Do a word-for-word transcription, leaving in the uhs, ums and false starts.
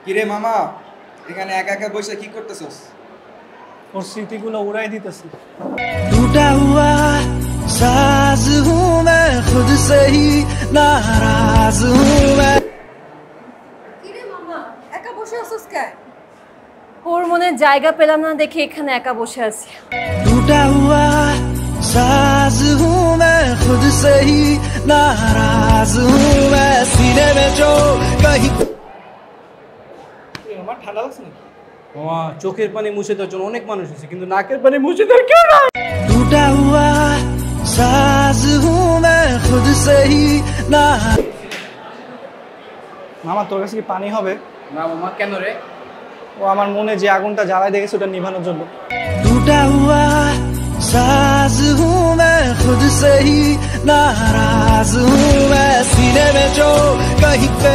কিরে মামা এখানে একা একা বসে কি করতেছস? ওর স্মৃতিগুলো উড়াই দিতেছি। टूटा हुआ साज हूँ मैं खुद से ही नाराज हूँ मैं। কিরে মামা একা বসে আছিস কেন? ওর মনে জায়গা পেলাম না দেখে এখানে একা বসে আছি। टूटा हुआ साज हूँ मैं खुद से ही नाराज हूँ मैं सीने में जो कहीं। আমার ঠান্ডা লাগছে নাকি? মামা চোখের পানি মুছে দেওয়ার জন্য অনেক মানুষ আছে, কিন্তু নাকের পানি মুছে দেওয়ার কেউ নাই। टूटा हुआ साज हूँ मैं खुद से ही नाराज। মামা তোর কাছে কি পানি হবে? না মামা কেন রে? ও আমার মনে যে আগুনটা জ্বালায় দেখেছে ওটা নিভানোর জন্য। टूटा हुआ साज हूँ मैं खुद से ही नाराज हूँ मैं सीने में जो कहीं पे